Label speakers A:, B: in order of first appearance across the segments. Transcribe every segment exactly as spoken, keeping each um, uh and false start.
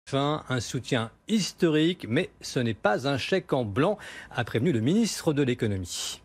A: Fin, un soutien historique, mais ce n'est pas un chèque en blanc, a prévenu le ministre de l'économie.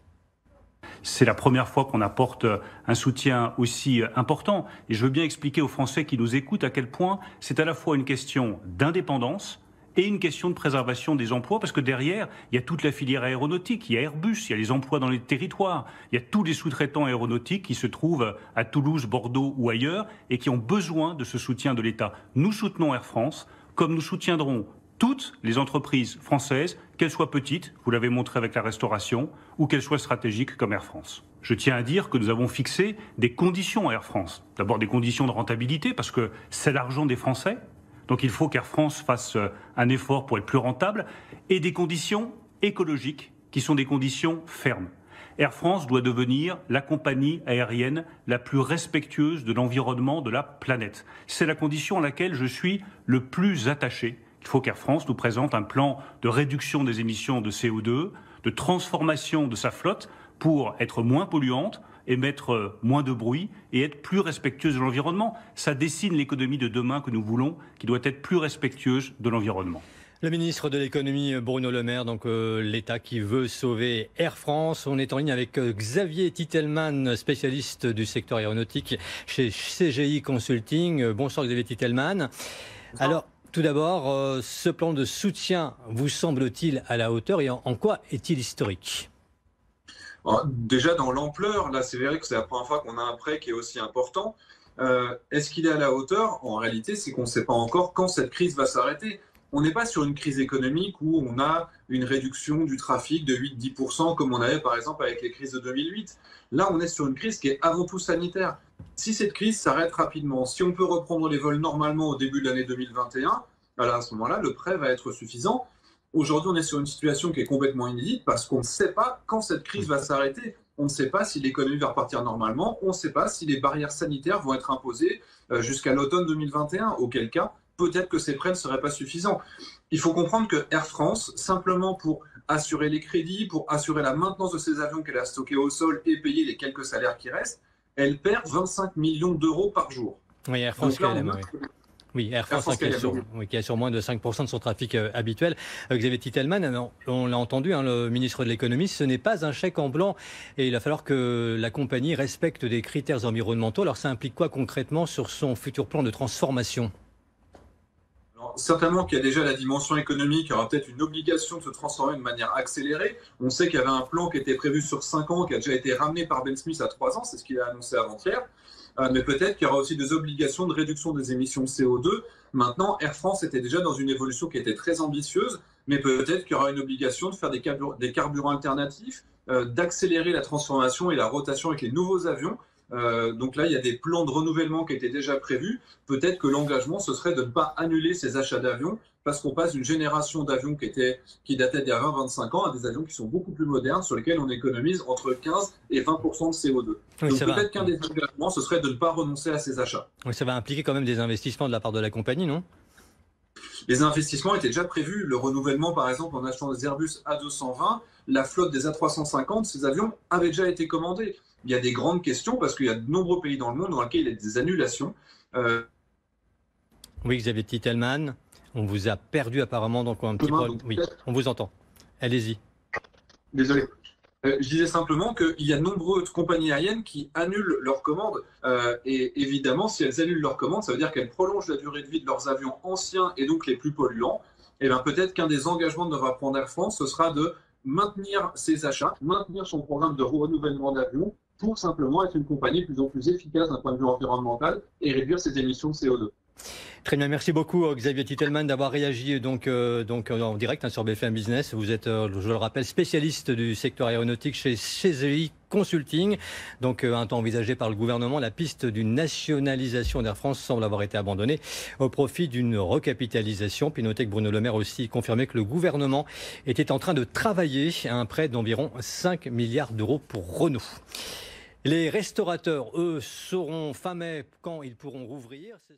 B: C'est la première fois qu'on apporte un soutien aussi important. Et je veux bien expliquer aux Français qui nous écoutent à quel point c'est à la fois une question d'indépendance et une question de préservation des emplois, parce que derrière, il y a toute la filière aéronautique, il y a Airbus, il y a les emplois dans les territoires, il y a tous les sous-traitants aéronautiques qui se trouvent à Toulouse, Bordeaux ou ailleurs et qui ont besoin de ce soutien de l'État. Nous soutenons Air France, comme nous soutiendrons toutes les entreprises françaises, qu'elles soient petites, vous l'avez montré avec la restauration, ou qu'elles soient stratégiques comme Air France. Je tiens à dire que nous avons fixé des conditions à Air France. D'abord des conditions de rentabilité, parce que c'est l'argent des Français. Donc il faut qu'Air France fasse un effort pour être plus rentable, et des conditions écologiques, qui sont des conditions fermes. Air France doit devenir la compagnie aérienne la plus respectueuse de l'environnement de la planète. C'est la condition à laquelle je suis le plus attaché. Il faut qu'Air France nous présente un plan de réduction des émissions de C O deux, de transformation de sa flotte pour être moins polluante, émettre moins de bruit et être plus respectueuse de l'environnement. Ça dessine l'économie de demain que nous voulons, qui doit être plus respectueuse de l'environnement.
A: Le ministre de l'économie Bruno Le Maire, donc euh, l'État qui veut sauver Air France. On est en ligne avec euh, Xavier Titelman, spécialiste du secteur aéronautique chez C G I Consulting. Euh, bonsoir Xavier Titelman. Bonsoir. Alors, tout d'abord, euh, ce plan de soutien vous semble-t-il à la hauteur et en, en quoi est-il historique ?
C: Alors, déjà dans l'ampleur, là c'est vrai que c'est la première fois qu'on a un prêt qui est aussi important. Euh, Est-ce qu'il est à la hauteur? En réalité, c'est qu'on ne sait pas encore quand cette crise va s'arrêter. On n'est pas sur une crise économique où on a une réduction du trafic de huit à dix pour cent comme on avait par exemple avec les crises de deux mille huit. Là, on est sur une crise qui est avant tout sanitaire. Si cette crise s'arrête rapidement, si on peut reprendre les vols normalement au début de l'année deux mille vingt et un, alors à ce moment-là, le prêt va être suffisant. Aujourd'hui, on est sur une situation qui est complètement inédite parce qu'on ne sait pas quand cette crise va s'arrêter. On ne sait pas si l'économie va repartir normalement. On ne sait pas si les barrières sanitaires vont être imposées jusqu'à l'automne deux mille vingt et un, auquel cas, peut-être que ces prêts ne seraient pas suffisants. Il faut comprendre que Air France, simplement pour assurer les crédits, pour assurer la maintenance de ses avions qu'elle a stockés au sol et payer les quelques salaires qui restent, elle perd vingt-cinq millions d'euros par jour.
A: Oui, Air France,
C: là,
A: K L M, oui. Oui, Air France, Air France qui, a sur, oui, qui a sur moins de cinq pour cent de son trafic euh, habituel. Euh, Xavier Titelman, on, on l'a entendu, hein, le ministre de l'économie, ce n'est pas un chèque en blanc et il va falloir que la compagnie respecte des critères environnementaux. Alors ça implique quoi concrètement sur son futur plan de transformation ?
C: Alors, certainement qu'il y a déjà la dimension économique, il y aura peut-être une obligation de se transformer de manière accélérée. On sait qu'il y avait un plan qui était prévu sur cinq ans, qui a déjà été ramené par Ben Smith à trois ans, c'est ce qu'il a annoncé avant-hier. Euh, mais peut-être qu'il y aura aussi des obligations de réduction des émissions de C O deux. Maintenant, Air France était déjà dans une évolution qui était très ambitieuse, mais peut-être qu'il y aura une obligation de faire des, carbur des carburants alternatifs, euh, d'accélérer la transformation et la rotation avec les nouveaux avions. Euh, donc là, il y a des plans de renouvellement qui étaient déjà prévus. Peut-être que l'engagement, ce serait de ne pas annuler ces achats d'avions parce qu'on passe d'une génération d'avions qui, était, qui datait d'il y a vingt à vingt-cinq ans à des avions qui sont beaucoup plus modernes sur lesquels on économise entre quinze et vingt pour cent de C O deux. Oui, donc peut-être qu'un des engagements, ce serait de ne pas renoncer à ces achats.
A: Oui, ça va impliquer quand même des investissements de la part de la compagnie, non ?
C: Les investissements étaient déjà prévus. Le renouvellement, par exemple, en achetant des Airbus A deux cent vingt, la flotte des A trois cent cinquante, ces avions avaient déjà été commandés. Il y a des grandes questions parce qu'il y a de nombreux pays dans le monde dans lesquels il y a des annulations. Euh...
A: Oui, Xavier Titelman, on vous a perdu apparemment, donc un petit problème. Oui, on vous entend. Allez-y.
C: Désolé. Euh, je disais simplement qu'il y a de nombreuses compagnies aériennes qui annulent leurs commandes. Euh, et évidemment, si elles annulent leurs commandes, ça veut dire qu'elles prolongent la durée de vie de leurs avions anciens et donc les plus polluants. Et bien peut-être qu'un des engagements de devra prendre Air France, ce sera de maintenir ses achats, maintenir son programme de renouvellement d'avions pour simplement être une compagnie de plus en plus efficace d'un point de vue environnemental et réduire ses émissions de C O deux.
A: Très bien, merci beaucoup Xavier Titelman d'avoir réagi donc, euh, donc en direct hein, sur B F M Business. Vous êtes, euh, je le rappelle, spécialiste du secteur aéronautique chez C G I Consulting. Donc euh, un temps envisagé par le gouvernement, la piste d'une nationalisation d'Air France semble avoir été abandonnée au profit d'une recapitalisation. Puis notez que Bruno Le Maire aussi confirmé que le gouvernement était en train de travailler à un prêt d'environ cinq milliards d'euros pour Renault. Les restaurateurs, eux, sauront fin mai quand ils pourront rouvrir.